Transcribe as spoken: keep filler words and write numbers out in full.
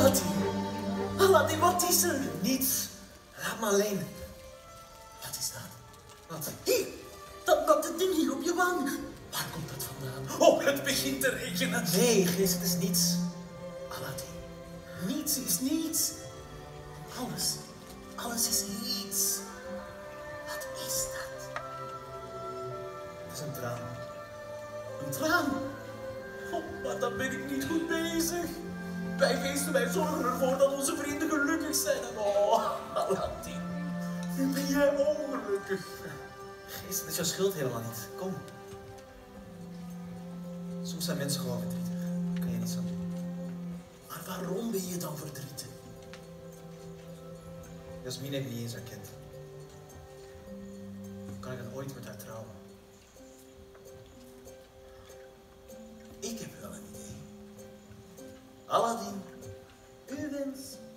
Aladdin. Aladdin, wat is er? Niets. Laat me alleen. Wat is dat? Wat? Hier, dat, dat ding hier op je wang. Waar komt dat vandaan? Oh, het begint te regenen. Nee, Geest, het is niets. Aladdin, niets is niets. Alles, alles is iets. Wat is dat? Het is een traan. Een traan? Oh, maar dan ben ik niet goed bezig. Wij geesten, wij zorgen ervoor dat onze vrienden gelukkig zijn. En oh, Aladdin, nu ben jij ongelukkig. Geest, het is jouw schuld helemaal niet. Kom. Soms zijn mensen gewoon verdrietig. Daar kan je niets aan doen. Maar waarom ben je dan verdrietig? Jasmine heeft me niet eens herkend. Hoe kan ik dan ooit met haar trouwen? Ik heb wel een idee. Aladdin, uw wens